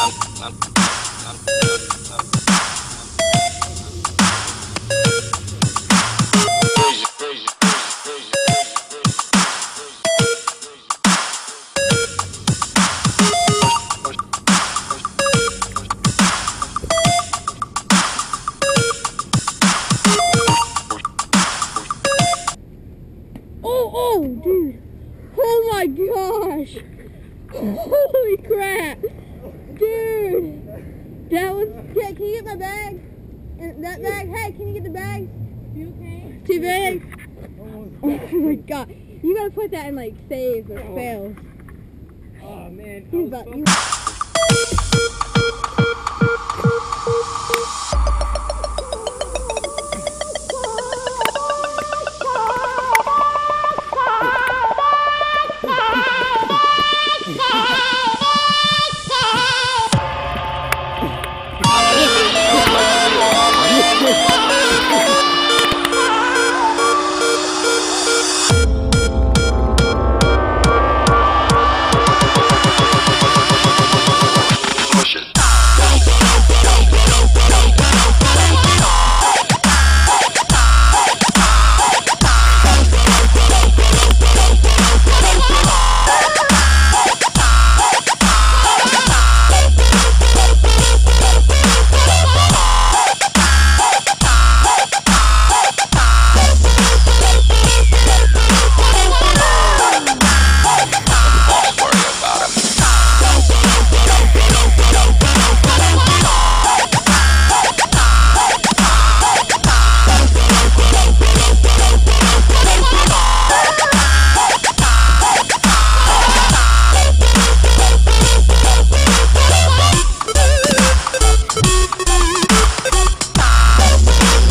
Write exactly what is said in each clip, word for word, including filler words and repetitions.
Oh, dude. Oh my gosh. Holy crap. Dude. That was, can, can you get my bag? And that bag? Hey, can you get the bag? You okay? Two bags? Oh my god. You gotta put that in like saves or fails. Oh man. He's about, you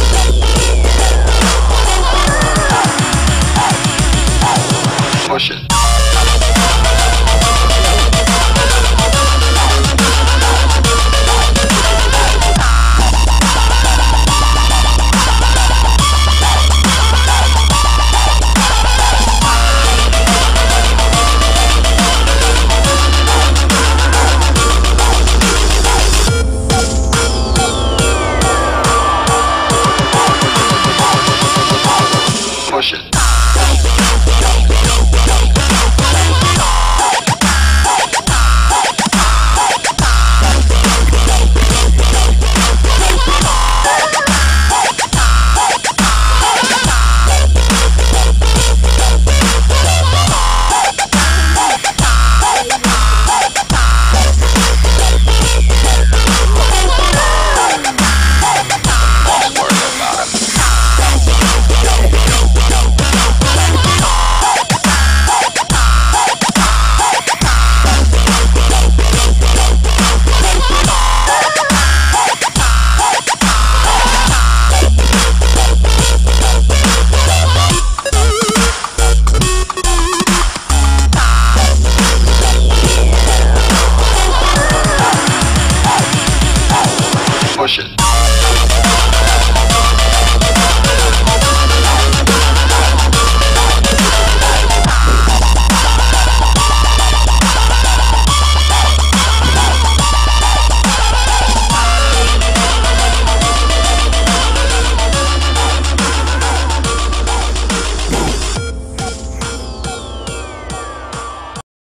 push it.